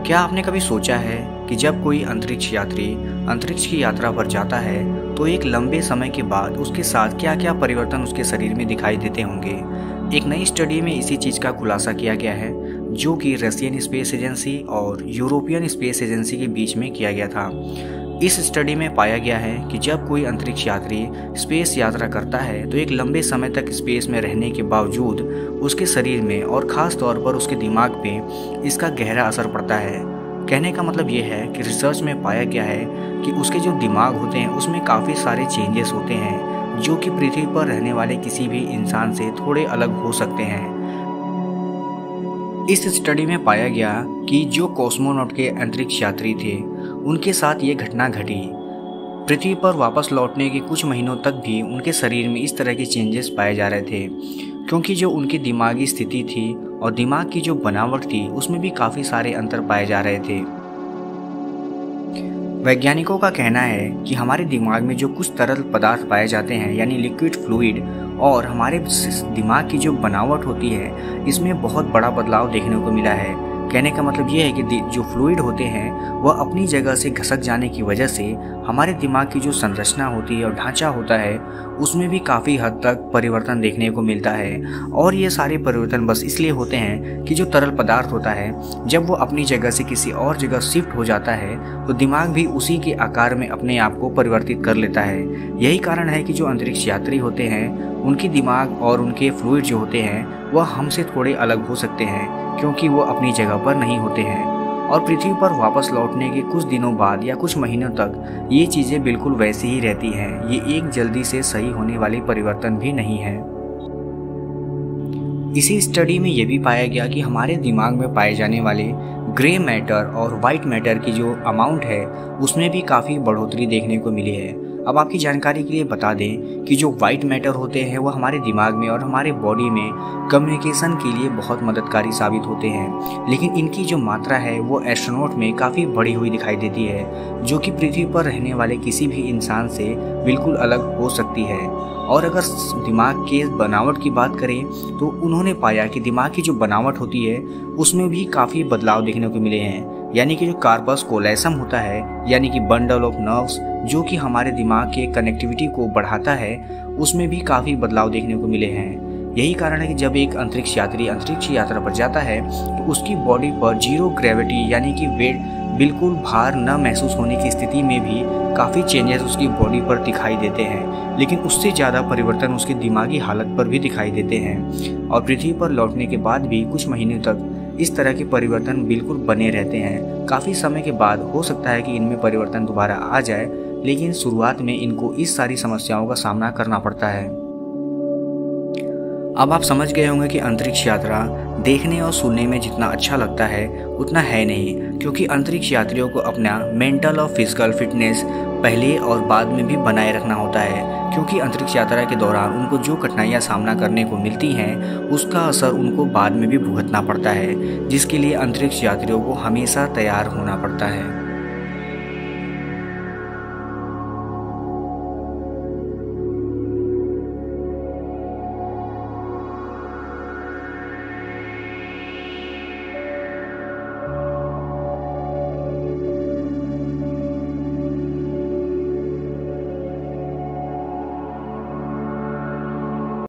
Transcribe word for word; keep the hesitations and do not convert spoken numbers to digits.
क्या आपने कभी सोचा है कि जब कोई अंतरिक्ष यात्री अंतरिक्ष की यात्रा पर जाता है तो एक लंबे समय के बाद उसके साथ क्या क्या परिवर्तन उसके शरीर में दिखाई देते होंगे। एक नई स्टडी में इसी चीज़ का खुलासा किया गया है, जो कि रशियन स्पेस एजेंसी और यूरोपियन स्पेस एजेंसी के बीच में किया गया था। इस स्टडी में पाया गया है कि जब कोई अंतरिक्ष यात्री स्पेस यात्रा करता है तो एक लंबे समय तक स्पेस में रहने के बावजूद उसके शरीर में और ख़ास तौर पर उसके दिमाग पे इसका गहरा असर पड़ता है। कहने का मतलब ये है कि रिसर्च में पाया गया है कि उसके जो दिमाग होते हैं उसमें काफ़ी सारे चेंजेस होते हैं, जो कि पृथ्वी पर रहने वाले किसी भी इंसान से थोड़े अलग हो सकते हैं। इस स्टडी में पाया गया कि जो कॉस्मोनॉट के अंतरिक्ष यात्री थे उनके साथ ये घटना घटी। पृथ्वी पर वापस लौटने के कुछ महीनों तक भी उनके शरीर में इस तरह के चेंजेस पाए जा रहे थे, क्योंकि जो उनकी दिमागी स्थिति थी और दिमाग की जो बनावट थी उसमें भी काफ़ी सारे अंतर पाए जा रहे थे। वैज्ञानिकों का कहना है कि हमारे दिमाग में जो कुछ तरल पदार्थ पाए जाते हैं यानी लिक्विड फ्लूइड, और हमारे दिमाग की जो बनावट होती है इसमें बहुत बड़ा बदलाव देखने को मिला है। कहने का मतलब ये है कि जो फ्लूइड होते हैं वह अपनी जगह से घसक जाने की वजह से हमारे दिमाग की जो संरचना होती है और ढांचा होता है उसमें भी काफ़ी हद तक परिवर्तन देखने को मिलता है। और ये सारे परिवर्तन बस इसलिए होते हैं कि जो तरल पदार्थ होता है जब वो अपनी जगह से किसी और जगह शिफ्ट हो जाता है तो दिमाग भी उसी के आकार में अपने आप को परिवर्तित कर लेता है। यही कारण है कि जो अंतरिक्ष यात्री होते हैं उनके दिमाग और उनके फ्लूइड जो होते हैं वह हमसे थोड़े अलग हो सकते हैं, क्योंकि वो अपनी जगह पर नहीं होते हैं। और पृथ्वी पर वापस लौटने के कुछ दिनों बाद या कुछ महीनों तक ये चीज़ें बिल्कुल वैसी ही रहती हैं। ये एक जल्दी से सही होने वाली परिवर्तन भी नहीं है। इसी स्टडी में ये भी पाया गया कि हमारे दिमाग में पाए जाने वाले ग्रे मैटर और वाइट मैटर की जो अमाउंट है उसमें भी काफ़ी बढ़ोतरी देखने को मिली है। अब आपकी जानकारी के लिए बता दें कि जो वाइट मैटर होते हैं वो हमारे दिमाग में और हमारे बॉडी में कम्युनिकेशन के लिए बहुत मददगारी साबित होते हैं, लेकिन इनकी जो मात्रा है वो एस्ट्रोनॉट में काफ़ी बढ़ी हुई दिखाई देती है, जो कि पृथ्वी पर रहने वाले किसी भी इंसान से बिल्कुल अलग हो सकती है। और अगर दिमाग के बनावट की बात करें तो उन्होंने पाया कि दिमाग की जो बनावट होती है उसमें भी काफ़ी बदलाव देखने को मिले हैं। यानी कि जो कार्पस कोलोसम होता है यानी कि बंडल ऑफ नर्व्स जो कि हमारे दिमाग के कनेक्टिविटी को बढ़ाता है उसमें भी काफ़ी बदलाव देखने को मिले हैं। यही कारण है कि जब एक अंतरिक्ष यात्री अंतरिक्ष यात्रा पर जाता है तो उसकी बॉडी पर जीरो ग्रेविटी यानी कि वेट बिल्कुल भार न महसूस होने की स्थिति में भी काफ़ी चेंजेस उसकी बॉडी पर दिखाई देते हैं, लेकिन उससे ज़्यादा परिवर्तन उसकी दिमागी हालत पर भी दिखाई देते हैं। और पृथ्वी पर लौटने के बाद भी कुछ महीने तक इस तरह के परिवर्तन बिल्कुल बने रहते हैं। काफ़ी समय के बाद हो सकता है कि इनमें परिवर्तन दोबारा आ जाए, लेकिन शुरुआत में इनको इस सारी समस्याओं का सामना करना पड़ता है। अब आप समझ गए होंगे कि अंतरिक्ष यात्रा देखने और सुनने में जितना अच्छा लगता है उतना है नहीं, क्योंकि अंतरिक्ष यात्रियों को अपना मेंटल और फिजिकल फिटनेस पहले और बाद में भी बनाए रखना होता है, क्योंकि अंतरिक्ष यात्रा के दौरान उनको जो कठिनाइयाँ सामना करने को मिलती हैं उसका असर उनको बाद में भी भुगतना पड़ता है, जिसके लिए अंतरिक्ष यात्रियों को हमेशा तैयार होना पड़ता है।